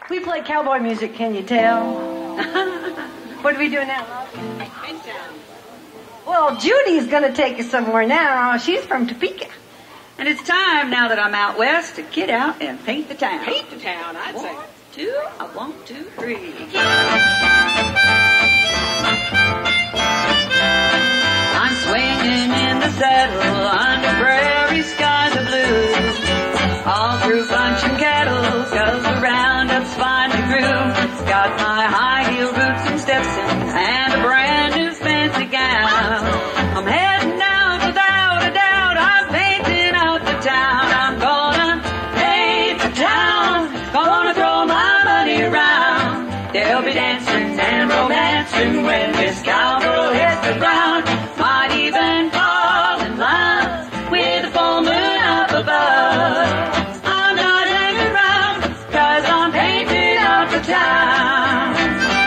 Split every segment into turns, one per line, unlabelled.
We play cowboy music, can you tell? What are we doing now? Well, Judy's going to take us somewhere now. She's from Topeka.
And it's time, now that I'm out west, to get out and paint the town.
Paint the town, I'd say.
1, 2, 3. I'm swinging in the saddle under prairie skies of blue. All through bunching cattle, 'cause the roundup's finally grew. Got my high heel boots and Stetson and a brand new fancy gown. I'm heading out without a doubt. I'm painting out the town. I'm gonna paint the town. Gonna throw my money around. They'll be dancing and romancing when this cowgirl hits the ground. Might even fall in love with the full moon up above. I'm not hanging around 'cause I'm painting out the town.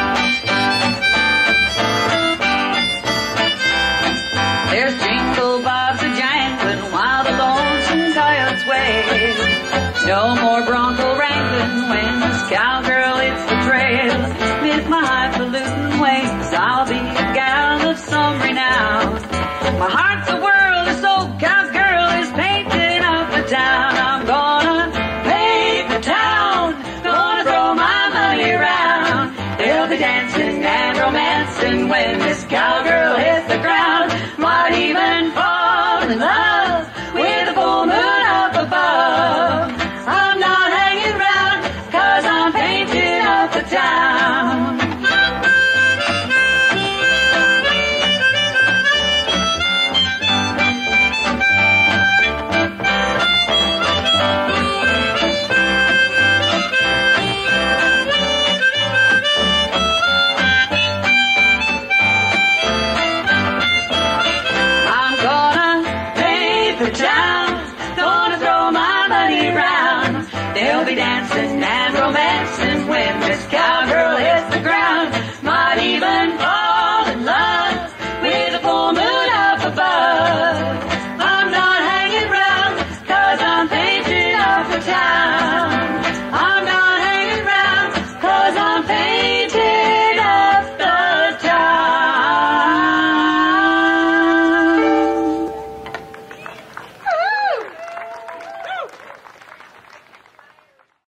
There's jingle bobs a-jangling while the lonesome coyotes wait. No more bronco wrangling when this cowgirl hits the trail. With my highfalutin ways, I'll be a gal of some renown. My heart's a whirl, this old cowgirl is painting out the town. I'm gonna paint the town, gonna throw my money around. They'll be dancing and romancing when this cowgirl hits the ground. Might even fall in love with the full moon up above. I'm not hanging around 'cause I'm painting up the town. I'm gonna paint the town, gonna throw my money around. They'll be dancing and romancing when this cowgirl